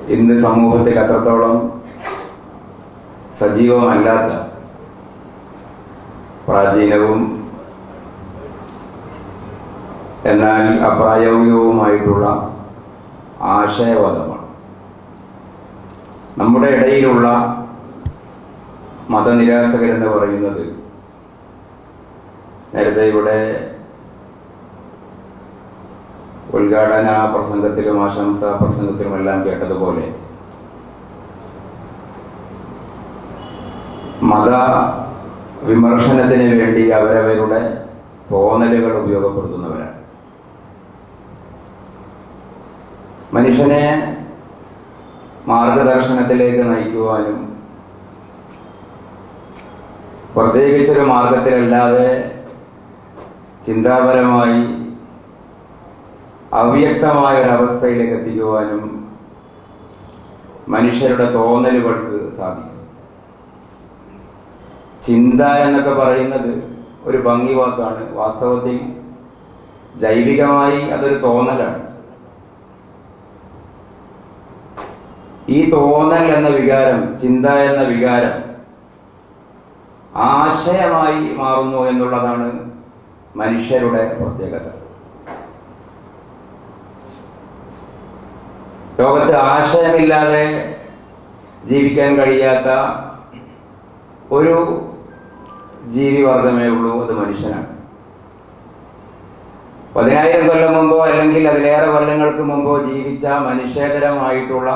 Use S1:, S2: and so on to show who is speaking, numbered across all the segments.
S1: ഇന്ന് സമൂഹത്തിൽ അത്രത്തോളം സജീവമല്ലാത്ത പ്രാചീനവും എന്നാൽ അപ്രായോഗികവുമായിട്ടുള്ള ആശയവാദമാണ്. നമ്മുടെ ഇടയിലുള്ള മതനിരാസകരെന്ന് പറയുന്നത് നേരത്തെ ഇവിടെ ഉദ്ഘാടന പ്രസംഗത്തിലും ആശംസാ പ്രസംഗത്തിലുമെല്ലാം കേട്ടതുപോലെ മത വിമർശനത്തിന് വേണ്ടി അവരവരുടെ തോന്നലുകൾ ഉപയോഗപ്പെടുത്തുന്നവരാണ്. മനുഷ്യനെ മാർഗദർശനത്തിലേക്ക് നയിക്കുവാനും പ്രത്യേകിച്ചൊരു മാർഗത്തിലല്ലാതെ ചിന്താപരമായി അവ്യക്തമായ ഒരവസ്ഥയിലേക്ക് എത്തിക്കുവാനും മനുഷ്യരുടെ തോന്നലുകൾക്ക് സാധിക്കും. ചിന്ത എന്നൊക്കെ പറയുന്നത് ഒരു ഭംഗി വാക്കാണ്. വാസ്തവത്തിൽ ജൈവികമായി അതൊരു തോന്നലാണ്. ഈ തോന്നൽ എന്ന വികാരം, ചിന്ത എന്ന വികാരം ആശയമായി മാറുന്നു എന്നുള്ളതാണ് മനുഷ്യരുടെ പ്രത്യേകത. ലോകത്ത് ആശയമില്ലാതെ ജീവിക്കാൻ കഴിയാത്ത ഒരു ജീവിവർഗമേ ഉള്ളൂ, അത് മനുഷ്യനാണ്. 10,000 കൊല്ലം മുമ്പോ അല്ലെങ്കിൽ അതിലേറെ കൊല്ലങ്ങൾക്ക് മുമ്പോ ജീവിച്ച മനുഷ്യേതരമായിട്ടുള്ള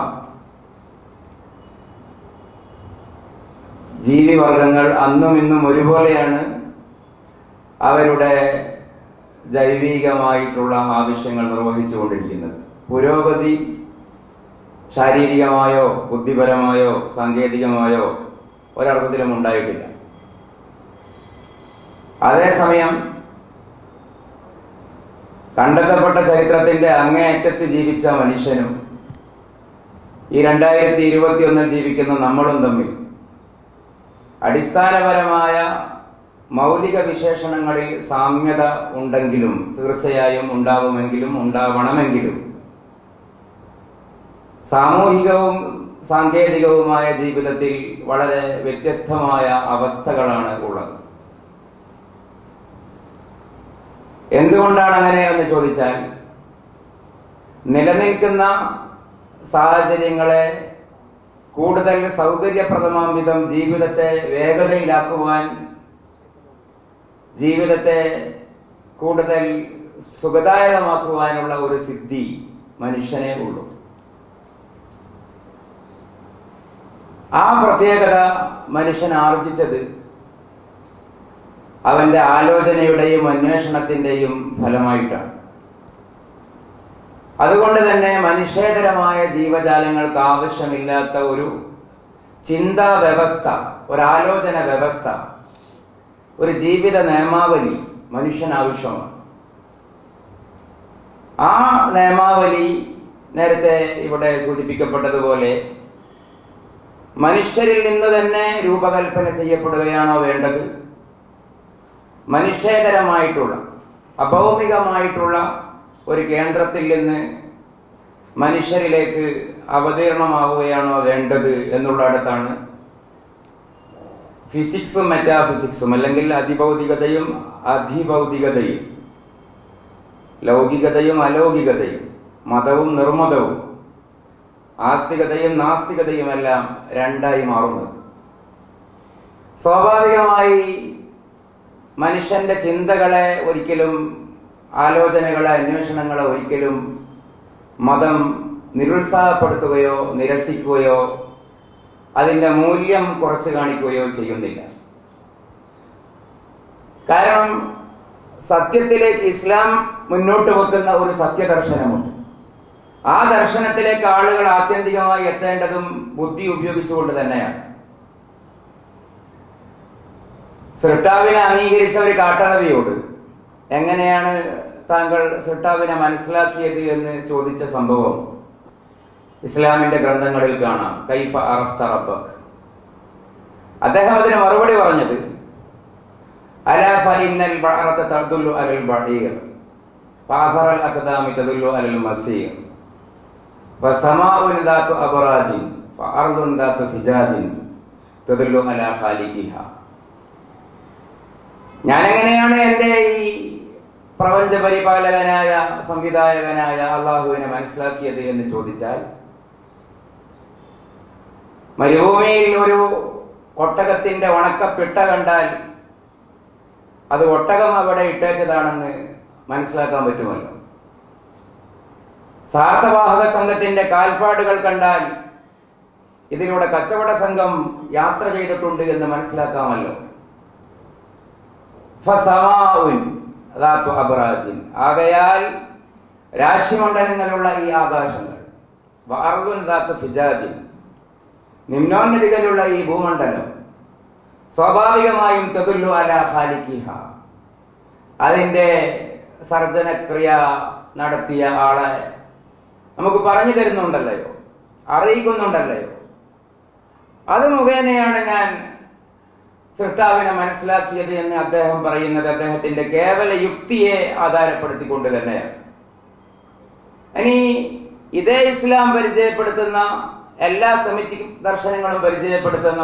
S1: ജീവിവർഗങ്ങൾ അന്നും ഇന്നും ഒരുപോലെയാണ് അവരുടെ ജൈവികമായിട്ടുള്ള ആവശ്യങ്ങൾ നിർവഹിച്ചുകൊണ്ടിരിക്കുന്നത്. പുരോഗതി ശാരീരികമായോ ബുദ്ധിപരമായോ സാങ്കേതികമായോ ഒരർത്ഥത്തിലും ഉണ്ടായിട്ടില്ല. അതേസമയം കണ്ടെത്തപ്പെട്ട ചരിത്രത്തിന്റെ അങ്ങേയറ്റത്ത് ജീവിച്ച മനുഷ്യനും ഈ 2021 ജീവിക്കുന്ന നമ്മളും തമ്മിൽ അടിസ്ഥാനപരമായ മൗലിക വിശേഷണങ്ങളിൽ സാമ്യത ഉണ്ടെങ്കിലും തീർച്ചയായും ഉണ്ടാവുമെങ്കിലും ഉണ്ടാവണമെങ്കിലും സാമൂഹികവും സാങ്കേതികവുമായ ജീവിതത്തിൽ വളരെ വ്യത്യസ്തമായ അവസ്ഥകളാണ് ഉള്ളത്. എന്തുകൊണ്ടാണ് അങ്ങനെ എന്ന് ചോദിച്ചാൽ, നിലനിൽക്കുന്ന സാഹചര്യങ്ങളെ കൂടുതൽ സൗകര്യപ്രദമാം വിധം ജീവിതത്തെ വേഗതയിലാക്കുവാൻ, ജീവിതത്തെ കൂടുതൽ സുഖദായകമാക്കുവാനുള്ള ഒരു സിദ്ധി മനുഷ്യനേ ഉള്ളൂ. ആ പ്രത്യേകത മനുഷ്യൻ ആർജിച്ചത് അവന്റെ ആലോചനയുടെയും അന്വേഷണത്തിന്റെയും ഫലമായിട്ടാണ്. അതുകൊണ്ട് തന്നെ മനുഷ്യേതരമായ ജീവജാലങ്ങൾക്ക് ആവശ്യമില്ലാത്ത ഒരു ചിന്താ വ്യവസ്ഥ, ഒരാലോചന വ്യവസ്ഥ, ഒരു ജീവിത നിയമാവലി മനുഷ്യന് ആവശ്യമാണ്. ആ നിയമാവലി നേരത്തെ ഇവിടെ സൂചിപ്പിക്കപ്പെട്ടതുപോലെ മനുഷ്യരിൽ നിന്ന് തന്നെ രൂപകൽപ്പന ചെയ്യപ്പെടുകയാണോ വേണ്ടത്? മനുഷ്യേതരമായിട്ടുള്ള അഭൗമികമായിട്ടുള്ള ഒരു കേന്ദ്രത്തിൽ നിന്ന് മനുഷ്യരിലേക്ക് അവതീർണമാവുകയാണോ വേണ്ടത് എന്നുള്ളിടത്താണ് ഫിസിക്സും മെറ്റാഫിസിക്സും, അല്ലെങ്കിൽ അതിഭൗതികതയും അധിഭൗതികതയും, ലൗകികതയും അലൗകികതയും, മതവും നിർമ്മതവും, ആസ്തികതയും നാസ്തികതയുമെല്ലാം രണ്ടായി മാറുന്നത്. സ്വാഭാവികമായി മനുഷ്യന്റെ ചിന്തകളെ ഒരിക്കലും, ആലോചനകളെ, അന്വേഷണങ്ങളെ ഒരിക്കലും മതം നിരുത്സാഹപ്പെടുത്തുകയോ നിരസിക്കുകയോ അതിൻ്റെ മൂല്യം കുറച്ച് കാണിക്കുകയോ ചെയ്യുന്നില്ല. കാരണം സത്യത്തിലേക്ക് ഇസ്ലാം മുന്നോട്ട് വെക്കുന്ന ഒരു സത്യദർശനമുണ്ട്. ആ ദർശനത്തിലേക്ക് ആളുകൾ ആത്യന്തികമായി എത്തേണ്ടതും ബുദ്ധി ഉപയോഗിച്ചുകൊണ്ട് തന്നെയാണ്. സൃഷ്ടാവിനെ അംഗീകരിച്ച ഒരു കാട്ടറബിയോട് എങ്ങനെയാണ് താങ്കൾ സൃഷ്ടാവിനെ മനസ്സിലാക്കിയത് എന്ന് ചോദിച്ച സംഭവം ഇസ്ലാമിന്റെ ഗ്രന്ഥങ്ങളിൽ കാണാം. കൈഫ അറഫ്ത റബ്ബക്. അദ്ദേഹം അതിന് മറുപടി പറഞ്ഞത് അലാ ഫഇന്നൽ ബഅറത തദുല്ലു അലൽ ബഈർ ഫഅഥറൽ അഖദാമി തദുല്ലു അലൽ മസീർ. ഫസമാഉൻ ദാതു അബ്റാജിൻ ഫഅർദുൻ ദാതു ഫിജാജിൻ തദല്ലു അലാ ഖാലിഖിഹ. ഞാൻ എങ്ങനെയാണ് എൻ്റെ ഈ പ്രപഞ്ച പരിപാലകനായ സംവിധായകനായ അള്ളാഹുവിനെ മനസ്സിലാക്കിയത് എന്ന് ചോദിച്ചാൽ, മരുഭൂമിയിൽ ഒരു ഒട്ടകത്തിന്റെ ഉണക്കപ്പിട്ട കണ്ടാൽ അത് ഒട്ടകം അവിടെ ഇട്ടേച്ചതാണെന്ന് മനസ്സിലാക്കാൻ പറ്റുമല്ലോ. സാർത്ഥവാഹക സംഘത്തിന്റെ കാൽപ്പാടുകൾ കണ്ടാൽ ഇതിലൂടെ കച്ചവട സംഘം യാത്ര ചെയ്തിട്ടുണ്ട് എന്ന് മനസ്സിലാക്കാമല്ലോ. ഫസമാഉൻ ദാതു അബ്റാജിൻ, ആകയാൽ രാശിമണ്ഡലങ്ങളുള്ള ഈ ആകാശങ്ങൾ, വഅർദുൻ ദാതു ഫിജാജിൻ, നിമ്നോന്നതികളുള്ള ഈ ഭൂമണ്ഡലം, സ്വാഭാവികമായും തദുല്ലു അലാ ഖാലിഖിഹ, അതിൻ്റെ സർജനക്രിയ നടത്തിയ ആളെ നമുക്ക് പറഞ്ഞു തരുന്നുണ്ടല്ലയോ, അറിയിക്കുന്നുണ്ടല്ലയോ. അത് മുഖേനയാണ് ഞാൻ സൃഷ്ടാവിനെ മനസ്സിലാക്കിയത് എന്ന് അദ്ദേഹം പറയുന്നത് അദ്ദേഹത്തിന്റെ കേവല യുക്തിയെ ആധാരപ്പെടുത്തിക്കൊണ്ട് തന്നെയാണ്. ഇനി ഇതേ ഇസ്ലാം പരിചയപ്പെടുത്തുന്ന എല്ലാ സെമിറ്റിക് ദർശനങ്ങളും പരിചയപ്പെടുത്തുന്ന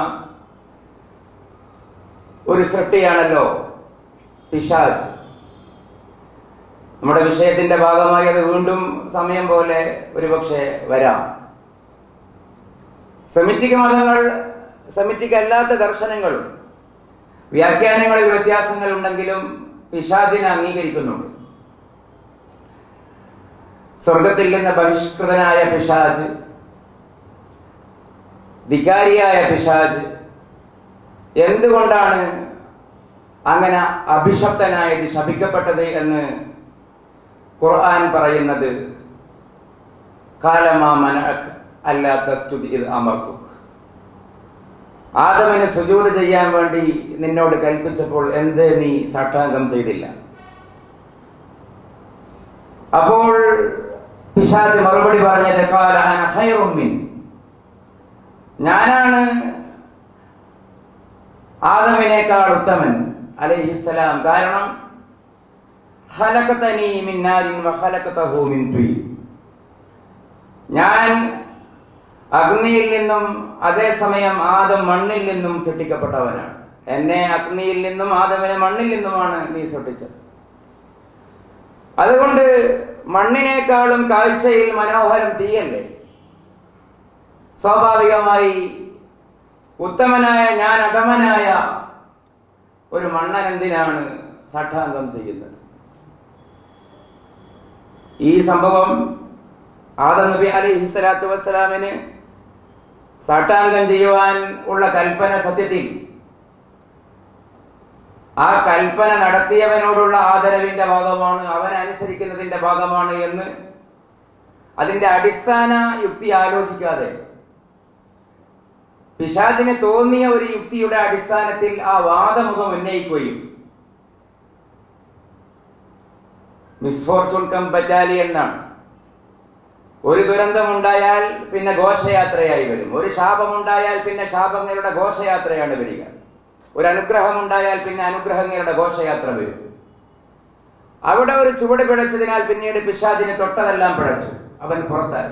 S1: ഒരു സൃഷ്ടിയാണല്ലോ പിശാച്. നമ്മുടെ വിഷയത്തിന്റെ ഭാഗമായി അത് വീണ്ടും സമയം പോലെ ഒരുപക്ഷെ വരാം. സെമിറ്റിക് മതങ്ങൾ, സെമിറ്റിക് അല്ലാത്ത ദർശനങ്ങളും വ്യാഖ്യാനങ്ങളിൽ വ്യത്യാസങ്ങൾ ഉണ്ടെങ്കിലും പിശാചിനെ അംഗീകരിക്കുന്നുണ്ട്. സ്വർഗത്തിൽ നിന്ന് ബഹിഷ്കൃതനായ പിശാച്, ധിക്കാരിയായ പിശാച് എന്തുകൊണ്ടാണ് അങ്ങനെ അഭിശപ്തനായത്, ശപിക്കപ്പെട്ടത് എന്ന് ഖുർആൻ പറയുന്നത്, കാലമാ മനഅക് അല്ലാ തസ്ജുദ് ഇദ് അമർതുക്, ആദമിന് സുജൂദ് ചെയ്യാൻ വേണ്ടി നിന്നോട് കൽപ്പിച്ചപ്പോൾ എന്ത് നീ സാഷ്ടാംഗം ചെയ്തില്ല. അപ്പോൾ പിശാച് മറുപടി പറഞ്ഞത്, ഖാല അന ഖൈറും മിൻ, ഞാനാണ് ആദമിനേക്കാൾ ഉത്തമൻ അലൈഹിസ്സലാം. കാരണം ഖലഖതനി മിൻ നാരിൻ വഖലഖതഹു മിൻ തീൻ, ഞാൻ അഗ്നിയിൽ നിന്നും അതേസമയം ആദം മണ്ണിൽ നിന്നും സൃഷ്ടിക്കപ്പെട്ടവനാണ്. എന്നെ അഗ്നിയിൽ നിന്നും ആദമിനെ മണ്ണിൽ നിന്നുമാണ് നീ സൃഷ്ടിച്ചത്. അതുകൊണ്ട് മണ്ണിനേക്കാളും കാഴ്ചയിൽ മനോഹരം തീയല്ലേ. സ്വാഭാവികമായി ഉത്തമനായ ഞാൻ അധമനായ ഒരു മണ്ണൻ എന്തിനാണ് സാഷ്ടാംഗം ചെയ്യുന്നത്? ഈ സംഭവം ആദം നബി അലൈഹിസ്സലാത്തു വസ്സലാമിന് സാഷ്ടാംഗം ചെയ്യുവാൻ ഉള്ള കൽപ്പന, സത്യത്തിൽ ആ കൽപ്പന നടത്തിയവനോടുള്ള ആദരവിന്റെ ഭാഗമാണ്, അവനെ അനുസരിക്കുന്നതിന്റെ ഭാഗമാണ് എന്ന് അതിന്റെ അടിസ്ഥാന യുക്തി ആലോചിക്കാതെ പിശാചിന് തോന്നിയ ഒരു യുക്തിയുടെ അടിസ്ഥാനത്തിൽ ആ വാദമുഖം ഉന്നയിക്കുകയും മിസ്ഫോർച്യൂൺ കം ബറ്റാലിയൻ എന്നാണ്. ഒരു ദുരന്തമുണ്ടായാൽ പിന്നെ ഘോഷയാത്രയായി വരും. ഒരു ശാപമുണ്ടായാൽ പിന്നെ ശാപങ്ങളുടെ ഘോഷയാത്രയാണ് വരിക. ഒരു അനുഗ്രഹമുണ്ടായാൽ പിന്നെ അനുഗ്രഹങ്ങളുടെ ഘോഷയാത്ര വരും. അവിടെ ഒരു ചുവട് പിഴച്ചതിനാൽ പിന്നീട് പിശാചിന് തൊട്ടതെല്ലാം പിഴച്ചു, അവൻ പുറത്തായി.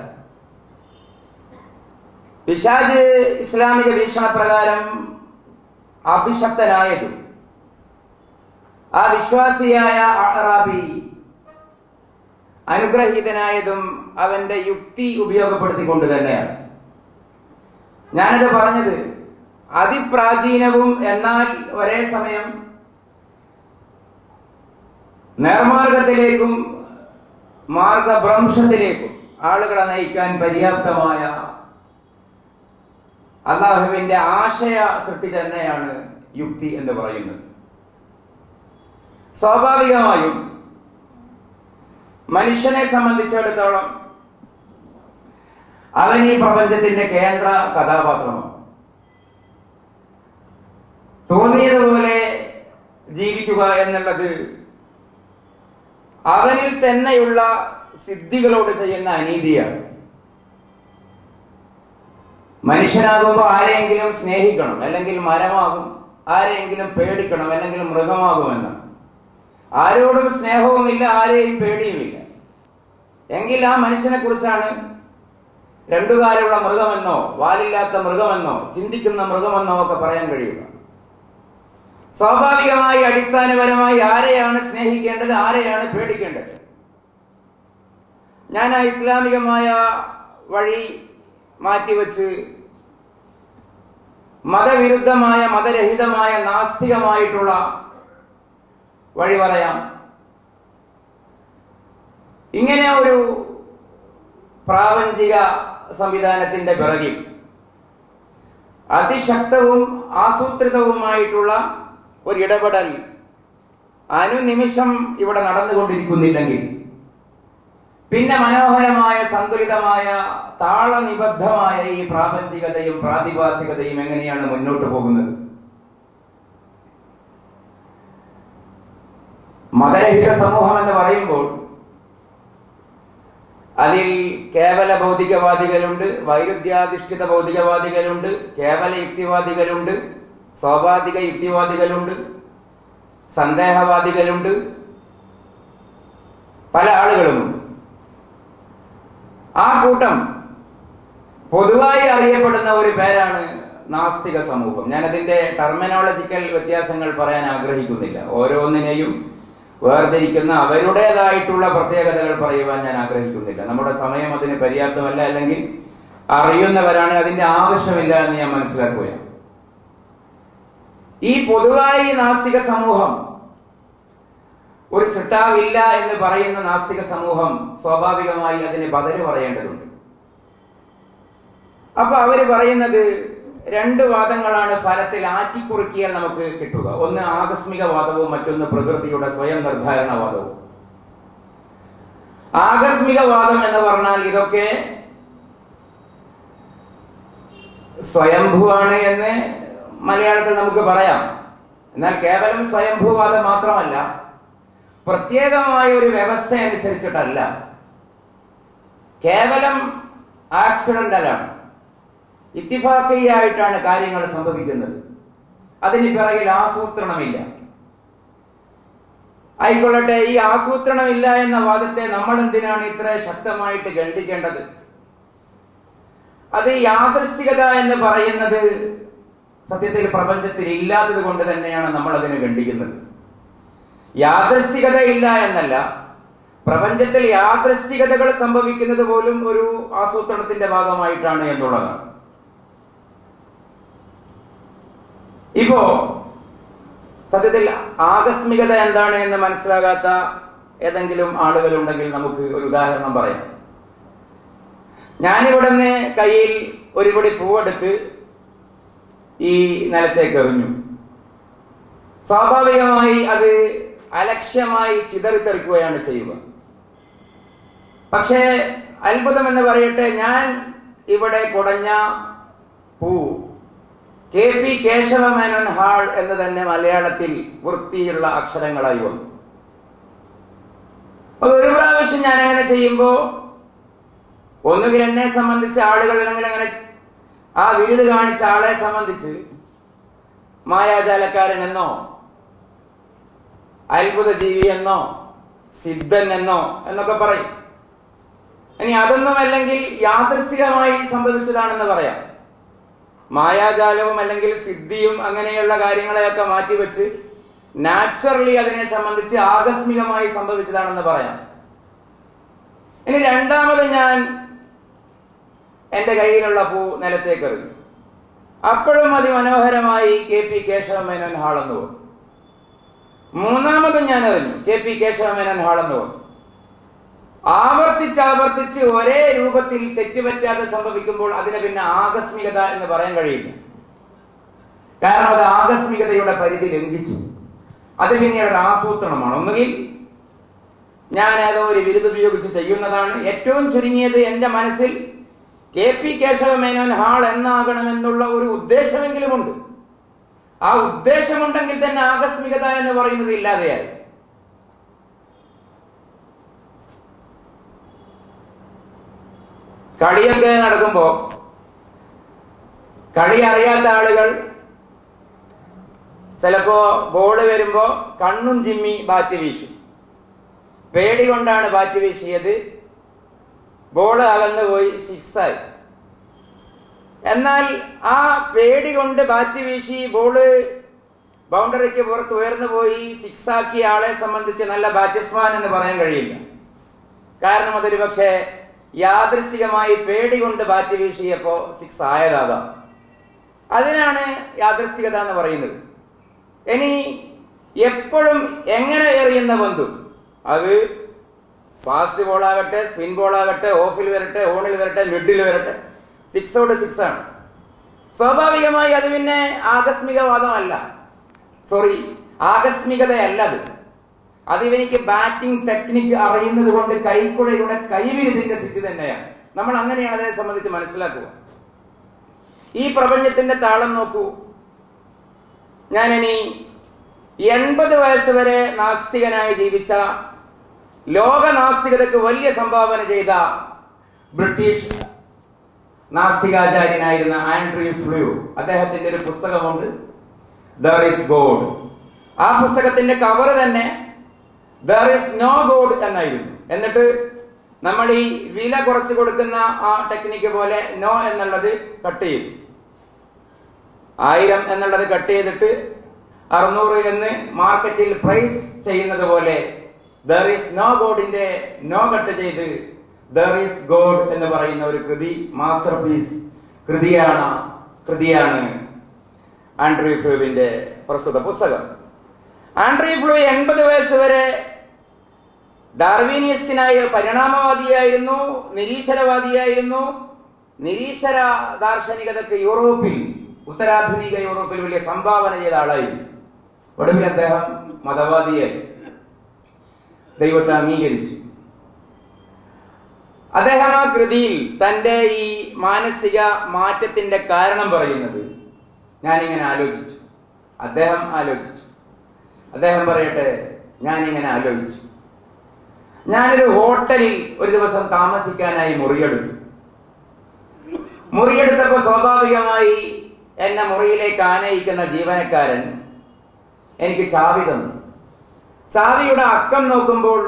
S1: പിശാച് ഇസ്ലാമിക വീക്ഷണപ്രകാരം അഭിശപ്തനായതും ആ വിശ്വാസിയായ അറാബി അനുഗ്രഹീതനായതും അവന്റെ യുക്തി ഉപയോഗപ്പെടുത്തിക്കൊണ്ട് തന്നെയാണ്. ഞാനത് പറഞ്ഞത് അതിപ്രാചീനവും എന്നാൽ ഒരേ സമയം നേർമാർഗത്തിലേക്കും മാർഗഭ്രംശത്തിലേക്കും ആളുകളെ നയിക്കാൻ പര്യാപ്തമായ അല്ലാഹുവിന്റെ ആശയ സൃഷ്ടി തന്നെയാണ് യുക്തി എന്ന് പറയുന്നത്. സ്വാഭാവികമായും മനുഷ്യനെ സംബന്ധിച്ചിടത്തോളം അവൻ ഈ പ്രപഞ്ചത്തിന്റെ കേന്ദ്ര കഥാപാത്രമാണ്. തോന്നിയതുപോലെ ജീവിക്കുക എന്നുള്ളത് അവനിൽ തന്നെയുള്ള സിദ്ധികളോട് ചെയ്യുന്ന അനീതിയാണ്. മനുഷ്യനാകുമ്പോൾ ആരെയെങ്കിലും സ്നേഹിക്കണം, അല്ലെങ്കിൽ മരമാകും. ആരെയെങ്കിലും പേടിക്കണം, അല്ലെങ്കിൽ മൃഗമാകുമെന്ന്. ആരോടും സ്നേഹവുമില്ല, ആരെയും പേടിയുമില്ല. എങ്കിൽ ആ മനുഷ്യനെ കുറിച്ചാണ് രണ്ടുകാലുള്ള മൃഗമെന്നോ വാലില്ലാത്ത മൃഗമെന്നോ ചിന്തിക്കുന്ന മൃഗമെന്നോ ഒക്കെ പറയാൻ കഴിയുക. സ്വാഭാവികമായി അടിസ്ഥാനപരമായി ആരെയാണ് സ്നേഹിക്കേണ്ടത്, ആരെയാണ് പേടിക്കേണ്ടത്? ഞാൻ ആ ഇസ്ലാമികമായ വഴി മാറ്റിവെച്ച് മതവിരുദ്ധമായ മതരഹിതമായ നാസ്തികമായിട്ടുള്ള വഴി പറയാം. ഇങ്ങനെ ഒരു പ്രാപഞ്ചിക സംവിധാനത്തിന്റെ പിറകിൽ അതിശക്തവും ആസൂത്രിതവുമായിട്ടുള്ള ഒരു ഇടപെടൽ അനുനിമിഷം ഇവിടെ നടന്നുകൊണ്ടിരിക്കുന്നില്ലെങ്കിൽ പിന്നെ മനോഹരമായ സന്തുലിതമായ താളനിബദ്ധമായ ഈ പ്രാപഞ്ചികതയും പ്രാതിഭാസികതയും എങ്ങനെയാണ് മുന്നോട്ട് പോകുന്നത്? മതരഹിത സമൂഹം എന്ന് പറയുമ്പോൾ അതിൽ കേവല ഭൗതികവാദികളുണ്ട്, വൈരുദ്ധ്യാധിഷ്ഠിത ഭൗതികവാദികളുണ്ട്, കേവല യുക്തിവാദികളുണ്ട്, സ്വാഭാവിക യുക്തിവാദികളുണ്ട്, സന്ദേഹവാദികളുണ്ട്, പല ആളുകളുമുണ്ട്. ആ കൂട്ടം പൊതുവായി അറിയപ്പെടുന്ന ഒരു പേരാണ് നാസ്തിക സമൂഹം. ഞാനതിന്റെ ടെർമിനോളജിക്കൽ വ്യത്യാസങ്ങൾ പറയാൻ ആഗ്രഹിക്കുന്നില്ല. ഓരോന്നിനെയും വേർതിരിക്കുന്ന അവരുടേതായിട്ടുള്ള പ്രത്യേകതകൾ പറയുവാൻ ഞാൻ ആഗ്രഹിക്കുന്നില്ല. നമ്മുടെ സമയം അതിന് പര്യാപ്തമല്ല, അല്ലെങ്കിൽ അറിയുന്നവരാണ്, അതിന്റെ ആവശ്യമില്ല എന്ന് ഞാൻ മനസ്സിലാക്കുകയാണ്. ഈ പൊതുവായി നാസ്തിക സമൂഹം, ഒരു സൃഷ്ടാവില്ല എന്ന് പറയുന്ന നാസ്തിക സമൂഹം സ്വാഭാവികമായി അതിന് ബദല് പറയേണ്ടതുണ്ട്. അപ്പൊ അവര് പറയുന്നത് രണ്ട് വാദങ്ങളാണ് ഫലത്തിൽ ആറ്റിക്കുറുക്കിയാൽ നമുക്ക് കിട്ടുക. ഒന്ന് ആകസ്മികവാദവും മറ്റൊന്ന് പ്രകൃതിയുടെ സ്വയം നിർദ്ധാരണവാദവും. ആകസ്മികവാദം എന്ന് പറഞ്ഞാൽ ഇതൊക്കെ സ്വയംഭൂവാണ് എന്ന് മലയാളത്തിൽ നമുക്ക് പറയാം. എന്നാൽ കേവലം സ്വയംഭൂവാദം മാത്രമല്ല, പ്രത്യേകമായ ഒരു വ്യവസ്ഥ അനുസരിച്ചിട്ടല്ല, കേവലം ആക്സിഡന്റലാണ്, ഇത്തിഫാഖിയായിട്ടാണ് കാര്യങ്ങൾ സംഭവിക്കുന്നത്. അതിന് പിറകിൽ ആസൂത്രണമില്ല. ആയിക്കൊള്ളട്ടെ, ഈ ആസൂത്രണമില്ല എന്ന വാദത്തെ നമ്മൾ എന്തിനാണ് ഇത്ര ശക്തമായിട്ട് ഖണ്ഡിക്കേണ്ടത്? അത് യാദൃശ്ചികത എന്ന് പറയുന്നത് സത്യത്തിൽ പ്രപഞ്ചത്തിൽ ഇല്ലാത്തത് കൊണ്ട് തന്നെയാണ് നമ്മൾ അതിനെ ഖണ്ഡിക്കുന്നത്. യാദൃശ്ചികത ഇല്ല എന്നല്ല, പ്രപഞ്ചത്തിൽ യാദൃശ്ചികതകൾ സംഭവിക്കുന്നത് പോലും ഒരു ആസൂത്രണത്തിന്റെ ഭാഗമായിട്ടാണ് എന്നുള്ളതാണ്. ഇപ്പോ സത്യത്തിൽ ആകസ്മികത എന്താണ് എന്ന് മനസ്സിലാകാത്ത ഏതെങ്കിലും ആളുകളുണ്ടെങ്കിൽ നമുക്ക് ഒരു ഉദാഹരണം പറയാം. ഞാനിവിടുന്ന് കയ്യിൽ ഒരു പൊടി പൂവെടുത്ത് ഈ നിലത്തേക്ക് എറിഞ്ഞു. സ്വാഭാവികമായി അത് അലക്ഷ്യമായി ചിതറിത്തെറിക്കുകയാണ് ചെയ്യുക. പക്ഷേ അത്ഭുതം എന്ന് പറയട്ടെ, ഞാൻ ഇവിടെ കുടഞ്ഞ പൂ KP കേശവമേനോൻ ഹാൾ എന്ന് തന്നെ മലയാളത്തിൽ വൃത്തിയുള്ള അക്ഷരങ്ങളായി വന്നു. ഒരു പ്രാവശ്യം ഞാൻ അങ്ങനെ ചെയ്യുമ്പോ ഒന്നുകിൽ എന്നെ സംബന്ധിച്ച് ആളുകൾ, അല്ലെങ്കിൽ അങ്ങനെ ആ വിരുത് കാണിച്ച ആളെ സംബന്ധിച്ച് മായാജാലക്കാരൻ എന്നോ അത്ഭുത ജീവി എന്നോ സിദ്ധൻ എന്നൊക്കെ പറയും. ഇനി അതൊന്നും അല്ലെങ്കിൽ യാദൃശ്ചികമായി സംഭവിച്ചതാണെന്ന് പറയാം. മായാജാലവും അല്ലെങ്കിൽ സിദ്ധിയും അങ്ങനെയുള്ള കാര്യങ്ങളെയൊക്കെ മാറ്റിവെച്ച് നാച്ചുറലി അതിനെ സംബന്ധിച്ച് ആകസ്മികമായി സംഭവിച്ചതാണെന്ന് പറയാം. ഇനി രണ്ടാമത് ഞാൻ എന്റെ കയ്യിലുള്ള പൂ നിലത്തേക്ക് എറിഞ്ഞു. അപ്പോഴും അതിമനോഹരമായി KP കേശവമേനോൻ ഹാൾ എന്ന് പോകും. മൂന്നാമതും ഞാൻ എറിഞ്ഞു, KP കേശവമേനോൻ ഹാൾ എന്ന് പോകും. ആവർത്തിച്ച് ഒരേ രൂപത്തിൽ തെറ്റുപറ്റാതെ സംഭവിക്കുമ്പോൾ അതിനെ പിന്നെ ആകസ്മികത എന്ന് പറയാൻ കഴിയില്ല. കാരണം അത് ആകസ്മികതയുടെ പരിധി ലംഘിച്ചു. അത് പിന്നീട് ഒരു ആസൂത്രണമാണ്. ഒന്നുകിൽ ഞാൻ ഏതോ ഒരു വിരുദ് ഉപയോഗിച്ച് ചെയ്യുന്നതാണ്. ഏറ്റവും ചുരുങ്ങിയത് എന്റെ മനസ്സിൽ KP കേശവമേനോൻ ഹാൾ എന്നാകണമെന്നുള്ള ഒരു ഉദ്ദേശമെങ്കിലുമുണ്ട്. ആ ഉദ്ദേശമുണ്ടെങ്കിൽ തന്നെ ആകസ്മികത എന്ന് പറയുന്നത് ഇല്ലാതെയായി. കളിയൊക്കെ നടക്കുമ്പോ കളി അറിയാത്ത ആളുകൾ ചിലപ്പോ ബോൾ വരുമ്പോ കണ്ണും ചിമ്മി ബാറ്റ് വീശും. പേടി കൊണ്ടാണ് ബാറ്റ് വീശിയത്, ബോൾ അകന്നു പോയി, 6 ആയി. എന്നാൽ ആ പേടി കൊണ്ട് ബാറ്റ് വീശി ബോള് ബൗണ്ടറിക്ക് പുറത്ത് ഉയർന്നു പോയി സിക്സാക്കിയ ആളെ സംബന്ധിച്ച് നല്ല ബാറ്റ്സ്മാൻ എന്ന് പറയാൻ കഴിയില്ല. കാരണം അതൊരു പക്ഷേ യാദൃശ്ചികമായി പേടി കൊണ്ട് ബാറ്റ് വീശിയപ്പോ സിക്സ് ആയതാകാം. അതിനാണ് യാദൃശ്ചികത എന്ന് പറയുന്നത്. ഇനി എപ്പോഴും എങ്ങനെ എറിയുന്ന പന്തും, അത് ഫാസ്റ്റ് ബോളാകട്ടെ, സ്പിൻ ബോളാകട്ടെ, ഓഫിൽ വരട്ടെ, ഓണിൽ വരട്ടെ, മിഡിൽ വരട്ടെ, സിക്സോട് സിക്സ് ആണ്. സ്വാഭാവികമായി അത് പിന്നെ ആകസ്മികവാദമല്ല, ആകസ്മികതയല്ല. അത് ഇവനിക്ക് ബാറ്റിംഗ് ടെക്നിക്ക് അറിയുന്നത് കൊണ്ട് കൈക്കുഴയുടെ കൈവിരുതിന്റെ സ്ഥിതി തന്നെയാണ്. നമ്മൾ അങ്ങനെയാണ് അതിനെ സംബന്ധിച്ച് മനസ്സിലാക്കുക. ഈ പ്രപഞ്ചത്തിന്റെ താളം നോക്കൂ. ഞാനിനി 80 വയസ്സ് വരെ നാസ്തികനായി ജീവിച്ച, ലോക നാസ്തികതയ്ക്ക് വലിയ സംഭാവന ചെയ്ത ബ്രിട്ടീഷ് നാസ്തികാചാര്യനായിരുന്ന ആൻഡ്രൂ ഫ്ലൂ, അദ്ദേഹത്തിന്റെ ഒരു പുസ്തകമുണ്ട്, ദർ ഈസ് ഗോഡ്. ആ പുസ്തകത്തിന്റെ കവർ തന്നെ ദർ ഈസ് നോ ഗോഡ് എന്നായിരുന്നു. എന്നിട്ട് നമ്മൾ ഈ വില കുറച്ച് കൊടുക്കുന്ന ആ ടെക്നിക്ക് പോലെ നോ എന്നുള്ളത് കട്ട് ചെയ്യും. 1000 എന്നുള്ളത് കട്ട് ചെയ്തിട്ട് 600 എന്ന് മാർക്കറ്റിൽ പ്രൈസ് ചെയ്യുന്നത് പോലെ ദർ ഈസ് നോ ഗോഡിന്റെ നോ കട്ട് ചെയ്ത് ദർ ഈസ് ഗോഡ് എന്ന് പറയുന്ന ഒരു കൃതി, മാസ്റ്റർ പീസ് കൃതിയാണ് ആൻഡ്രൂ ഫ്ലൂവിന്റെ പ്രസ്തുത പുസ്തകം. ആൻഡ്രൂ ഫ്ലൂ 80 വയസ്സ് വരെ ഡാർവിനിയസ്റ്റിനായ പരിണാമവാദിയായിരുന്നു, നിരീശ്വരവാദിയായിരുന്നു. നിരീശ്വര ദാർശനികതയ്ക്ക് ഉത്തരാധുനിക യൂറോപ്പിൽ വലിയ സംഭാവന ചെയ്ത ആളായിരുന്നു. ഒടുവിൽ അദ്ദേഹം മതവാദിയായി, ദൈവത്തെ അംഗീകരിച്ചു. അദ്ദേഹം ആ കൃതിയിൽ തന്റെ ഈ മാനസിക മാറ്റത്തിന്റെ കാരണം പറയുന്നത് ഞാനിങ്ങനെ ആലോചിച്ചു. അദ്ദേഹം പറയട്ടെ, ഞാനിങ്ങനെ ആലോചിച്ചു. ഞാനൊരു ഹോട്ടലിൽ ഒരു ദിവസം താമസിക്കാനായി മുറിയെടുത്തപ്പോ സ്വാഭാവികമായി എന്നെ മുറിയിലേക്ക് ആനയിക്കുന്ന ജീവനക്കാരൻ എനിക്ക് ചാവി തന്നു. ചാവിയുടെ അക്കം നോക്കുമ്പോൾ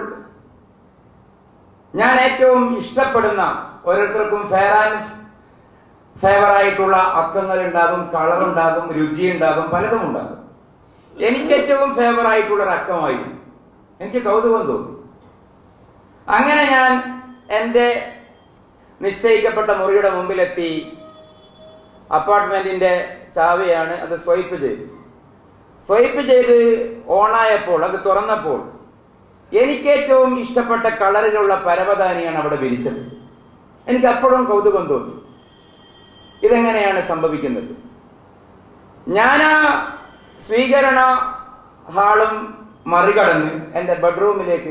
S1: ഞാൻ ഏറ്റവും ഇഷ്ടപ്പെടുന്ന, ഓരോരുത്തർക്കും ഫേവറായിട്ടുള്ള അക്കങ്ങൾ ഉണ്ടാകും, കളറുണ്ടാകും, രുചിയുണ്ടാകും, പലതും ഉണ്ടാകും. എനിക്ക് ഏറ്റവും ഫേവറായിട്ടുള്ളൊരു അക്കമായിരുന്നു. എനിക്ക് കൗതുകം തോന്നി. അങ്ങനെ ഞാൻ എൻ്റെ നിശ്ചയിക്കപ്പെട്ട മുറിയുടെ മുമ്പിലെത്തി. അപ്പാർട്ട്മെന്റിന്റെ ചാവിയാണ്. അത് സ്വൈപ്പ് ചെയ്ത് ഓണായപ്പോൾ, അത് തുറന്നപ്പോൾ എനിക്ക് ഏറ്റവും ഇഷ്ടപ്പെട്ട കളറിലുള്ള പരവതാനിയാണ് അവിടെ വിരിച്ചത്. എനിക്ക് അപ്പോഴും കൗതുകം തോന്നി, ഇതെങ്ങനെയാണ് സംഭവിക്കുന്നത്? ഞാൻ ആ സ്വീകരണ ഹാളും മറികടന്ന് എൻ്റെ ബെഡ്റൂമിലേക്ക്